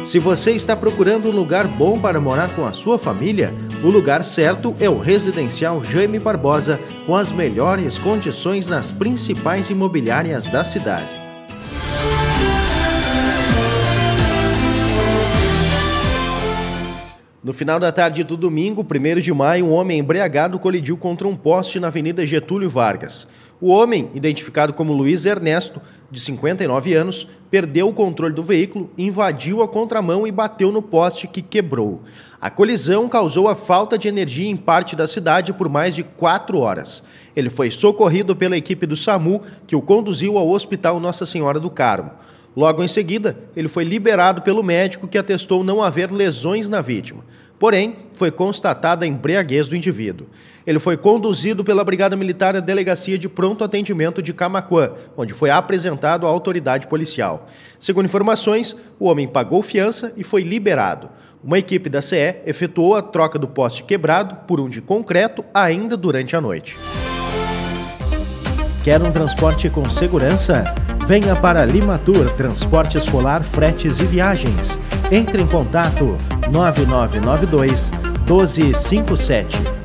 Se você está procurando um lugar bom para morar com a sua família, o lugar certo é o Residencial Jaime Barbosa, com as melhores condições nas principais imobiliárias da cidade. No final da tarde do domingo, 1º de maio, um homem embriagado colidiu contra um poste na Avenida Getúlio Vargas. O homem, identificado como Luiz Ernesto, de 59 anos, perdeu o controle do veículo, invadiu a contramão e bateu no poste, que quebrou. A colisão causou a falta de energia em parte da cidade por mais de 4 horas. Ele foi socorrido pela equipe do SAMU, que o conduziu ao Hospital Nossa Senhora do Carmo. Logo em seguida, ele foi liberado pelo médico, que atestou não haver lesões na vítima. Porém, foi constatada a embriaguez do indivíduo. Ele foi conduzido pela Brigada Militar à Delegacia de Pronto Atendimento de Camaquã, onde foi apresentado à autoridade policial. Segundo informações, o homem pagou fiança e foi liberado. Uma equipe da CE efetuou a troca do poste quebrado por um de concreto ainda durante a noite. Quer um transporte com segurança? Venha para Limatur Transporte Escolar, Fretes e Viagens. Entre em contato 9992 1257.